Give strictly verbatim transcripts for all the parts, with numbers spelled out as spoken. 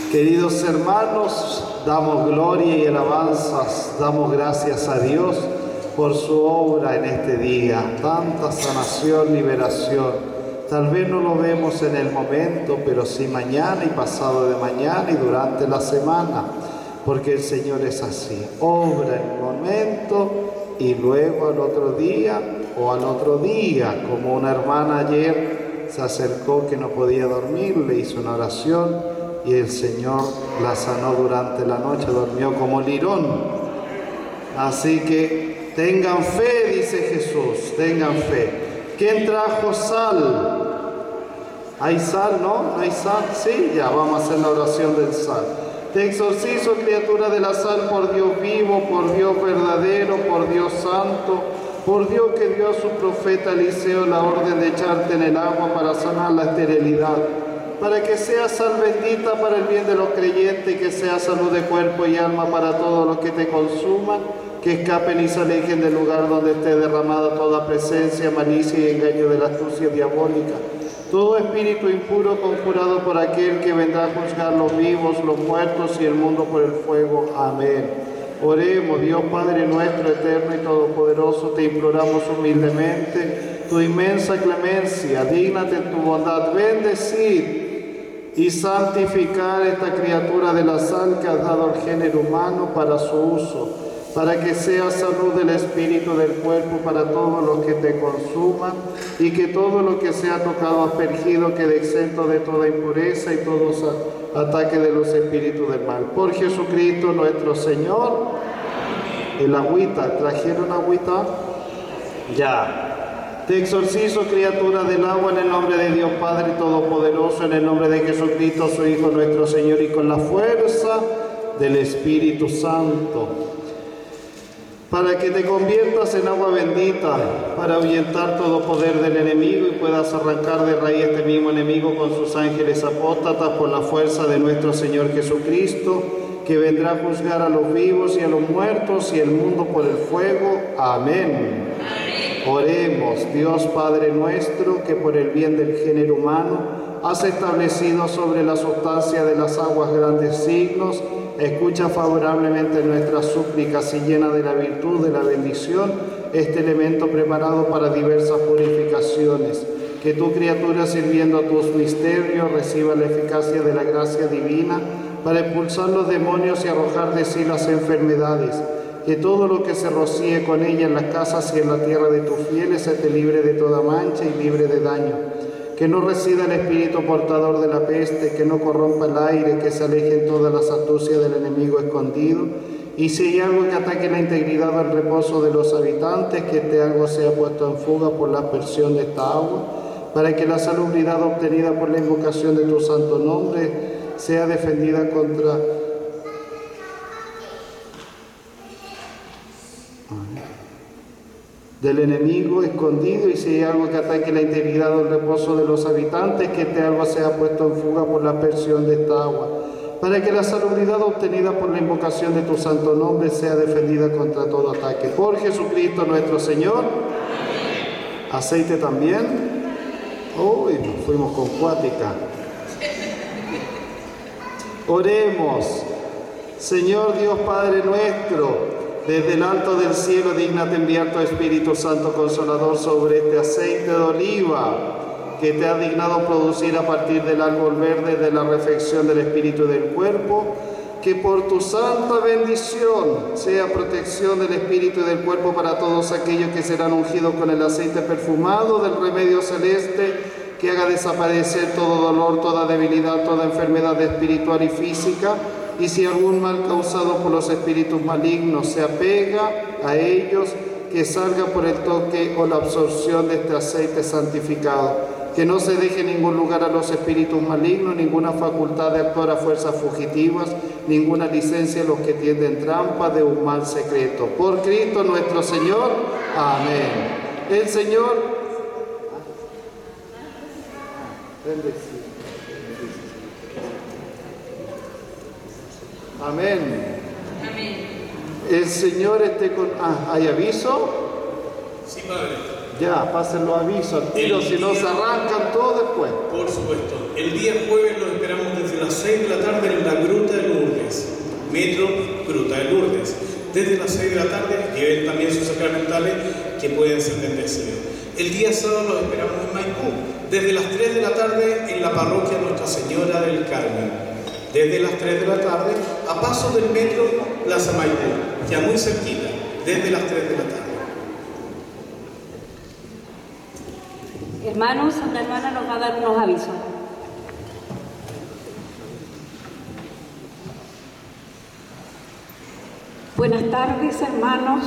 Queridos hermanos, damos gloria y alabanzas, damos gracias a Dios por su obra en este día, tanta sanación, liberación. Tal vez no lo vemos en el momento, pero sí mañana y pasado de mañana y durante la semana, porque el Señor es así, obra en el momento y luego al otro día o al otro día, como una hermana ayer se acercó que no podía dormir, le hizo una oración y el Señor la sanó durante la noche, durmió como lirón. Así que tengan fe, dice Jesús, tengan fe. ¿Quién trajo sal? ¿Hay sal, no? ¿No hay sal? Sí, ya vamos a hacer la oración del sal. Te exorcizo, criatura de la sal, por Dios vivo, por Dios verdadero, por Dios santo, por Dios que dio a su profeta Eliseo la orden de echarte en el agua para sanar la esterilidad, para que sea sal bendita para el bien de los creyentes, y que sea salud de cuerpo y alma para todos los que te consuman, que escapen y se alejen del lugar donde esté derramada toda presencia, malicia y engaño de la astucia diabólica. Todo espíritu impuro conjurado por aquel que vendrá a juzgar los vivos, los muertos y el mundo por el fuego. Amén. Oremos. Dios Padre nuestro, eterno y todopoderoso, te imploramos humildemente tu inmensa clemencia, dígnate en tu bondad bendecir y santificar esta criatura de la sal que has dado al género humano para su uso, para que sea salud del espíritu, del cuerpo, para todos los que te consuman, y que todo lo que sea tocado, aspergido, quede exento de toda impureza y todo ataque de los espíritus del mal. Por Jesucristo nuestro Señor. El agüita, ¿trajeron agüita? Ya. Te exorcizo, criatura del agua, en el nombre de Dios Padre Todopoderoso, en el nombre de Jesucristo, su Hijo nuestro Señor, y con la fuerza del Espíritu Santo, para que te conviertas en agua bendita, para ahuyentar todo poder del enemigo y puedas arrancar de raíz este mismo enemigo con sus ángeles apóstatas por la fuerza de nuestro Señor Jesucristo, que vendrá a juzgar a los vivos y a los muertos y el mundo por el fuego. Amén. Oremos. Dios Padre nuestro, que por el bien del género humano has establecido sobre la sustancia de las aguas grandes signos, escucha favorablemente nuestras súplicas y llena de la virtud de la bendición este elemento preparado para diversas purificaciones. Que tu criatura, sirviendo a tus misterios, reciba la eficacia de la gracia divina para expulsar los demonios y arrojar de sí las enfermedades. Que todo lo que se rocíe con ella en las casas y en la tierra de tus fieles esté libre de toda mancha y libre de daño. Que no resida el espíritu portador de la peste, que no corrompa el aire, que se alejen todas las astucias del enemigo escondido. Y si hay algo que ataque la integridad o el reposo de los habitantes, que este algo sea puesto en fuga por la aspersión de esta agua, para que la salubridad obtenida por la invocación de tu santo nombre sea defendida contra del enemigo escondido, y si hay algo que ataque la integridad o el reposo de los habitantes, que este agua sea puesto en fuga por la aspersión de esta agua, para que la salubridad obtenida por la invocación de tu santo nombre sea defendida contra todo ataque. Por Jesucristo nuestro Señor. Amén. Aceite también. Uy, nos fuimos con cuática. Oremos. Señor Dios Padre nuestro, desde el alto del cielo, dígnate enviar tu Espíritu Santo Consolador sobre este aceite de oliva que te ha dignado producir a partir del árbol verde de la reflexión del espíritu y del cuerpo, que por tu santa bendición sea protección del espíritu y del cuerpo para todos aquellos que serán ungidos con el aceite perfumado del remedio celeste, que haga desaparecer todo dolor, toda debilidad, toda enfermedad espiritual y física. Y si algún mal causado por los espíritus malignos se apega a ellos, que salga por el toque o la absorción de este aceite santificado. Que no se deje ningún lugar a los espíritus malignos, ninguna facultad de actuar a fuerzas fugitivas, ninguna licencia a los que tienden trampa de un mal secreto. Por Cristo nuestro Señor. Amén. El Señor... Amén. Amén. El Señor esté con... Ah, ¿hay aviso? Sí, Padre. Ya, pasen los avisos al tiro, si no se arrancan todos después. Por supuesto. El día jueves lo esperamos desde las seis de la tarde en la desde las seis de la tarde, lleven también sus sacramentales que pueden ser bendecidos. El día sábado los esperamos en Maipú, desde las tres de la tarde en la parroquia Nuestra Señora del Carmen. Desde las tres de la tarde, a paso del metro Plaza Maipú, ya muy cerquita, desde las tres de la tarde. Hermanos, una hermana nos va a dar unos avisos. Buenas tardes, hermanos.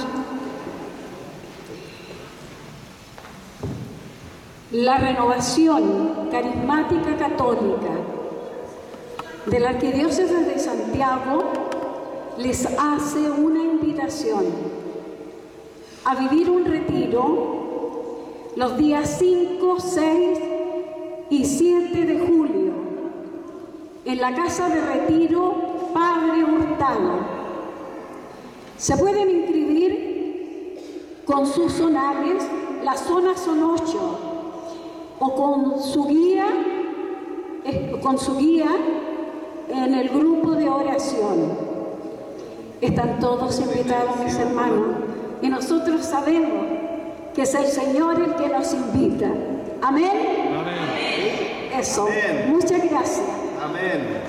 La Renovación Carismática Católica de la Arquidiócesis de Santiago les hace una invitación a vivir un retiro los días cinco, seis y siete de julio en la Casa de Retiro Padre Hurtado. Se pueden inscribir con sus zonales, las zonas son ocho, o con su guía, eh, con su guía en el grupo de oración. Están todos invitados, mis hermanos, y nosotros sabemos que es el Señor el que nos invita. ¿Amén? Amén. Eso. Amén. Muchas gracias. Amén.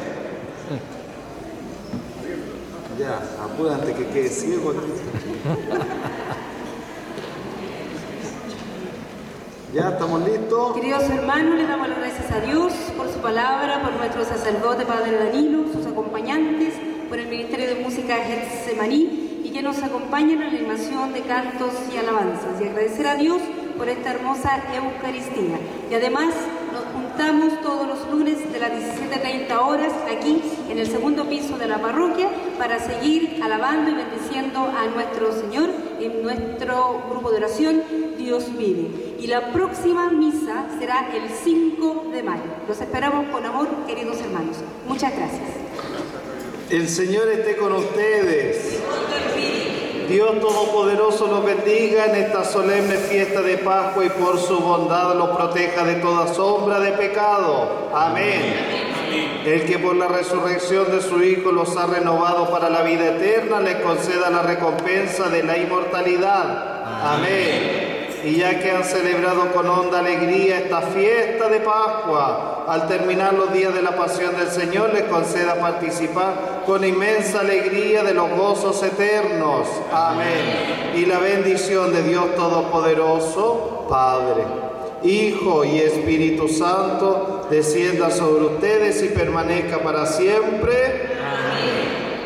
Ya, apúrate que quede ciego aquí. Ya, ¿estamos listos? Queridos hermanos, le damos las gracias a Dios por su palabra, por nuestro sacerdote Padre Danilo, sus acompañantes, por el Ministerio de Música Getsemaní y que nos acompañan en la animación de cantos y alabanzas. Y agradecer a Dios por esta hermosa Eucaristía. Y además nos juntamos todos los lunes de las diecisiete treinta horas aquí en el segundo piso de la parroquia para seguir alabando y bendiciendo a nuestro Señor en nuestro grupo de oración Dios vive. Y la próxima misa será el cinco de mayo. Los esperamos con amor, queridos hermanos. Muchas gracias. El Señor esté con ustedes. Dios Todopoderoso los bendiga en esta solemne fiesta de Pascua y por su bondad los proteja de toda sombra de pecado. Amén. Amén. El que por la resurrección de su Hijo los ha renovado para la vida eterna, les conceda la recompensa de la inmortalidad. Amén. Y ya que han celebrado con honda alegría esta fiesta de Pascua, al terminar los días de la pasión del Señor, les conceda participar con inmensa alegría de los gozos eternos. Amén. Y la bendición de Dios Todopoderoso, Padre, Hijo y Espíritu Santo, descienda sobre ustedes y permanezca para siempre. Amén.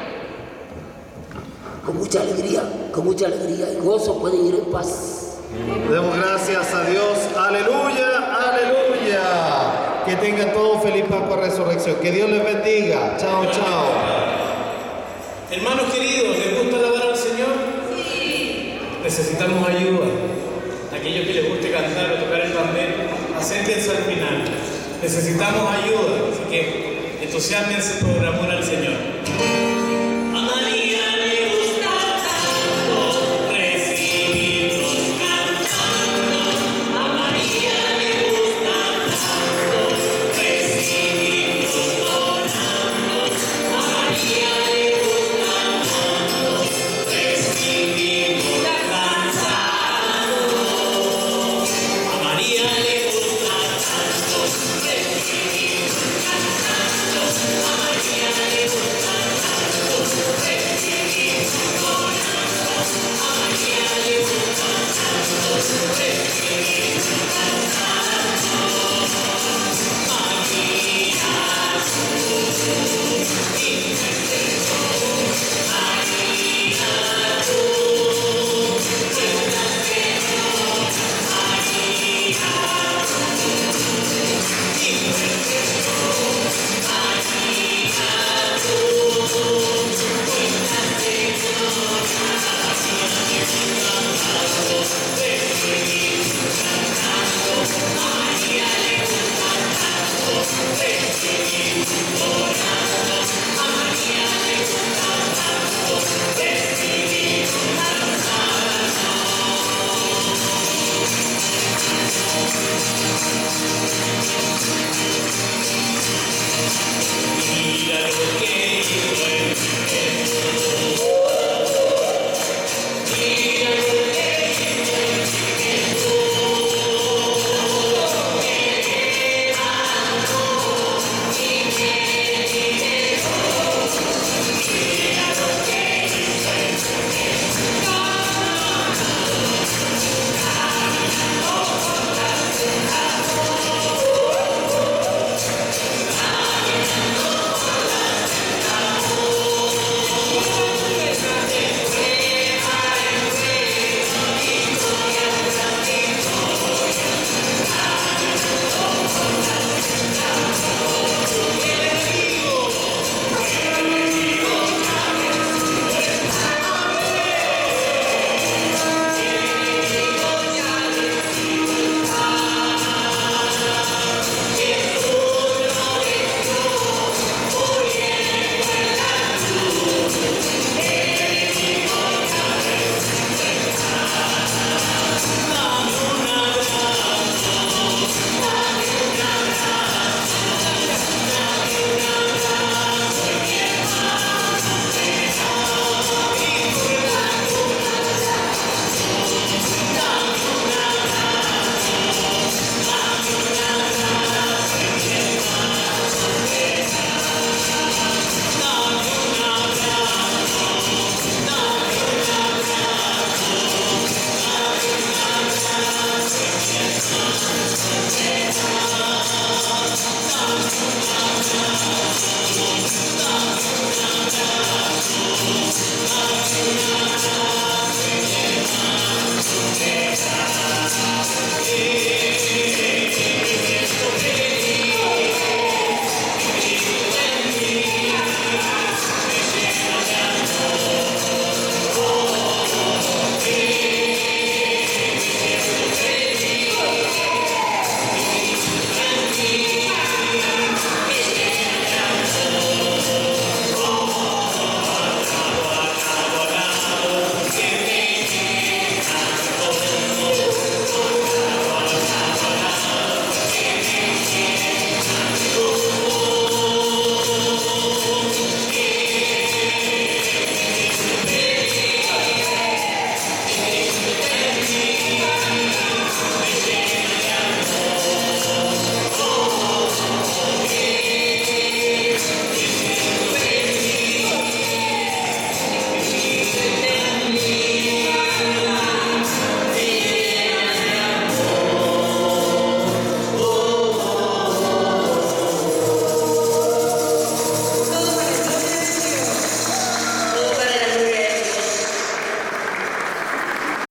Con mucha alegría, con mucha alegría y gozo pueden ir en paz. Demos gracias a Dios. Aleluya, aleluya. Que tengan todos feliz Pascua Resurrección. Que Dios les bendiga. Chao, chao. Hermanos queridos, ¿les gusta alabar al Señor? Sí. Necesitamos ayuda. Aquellos que les guste cantar o tocar el pandero, acérquense al final. Necesitamos ayuda. Así que entusiásmense por amor al Señor.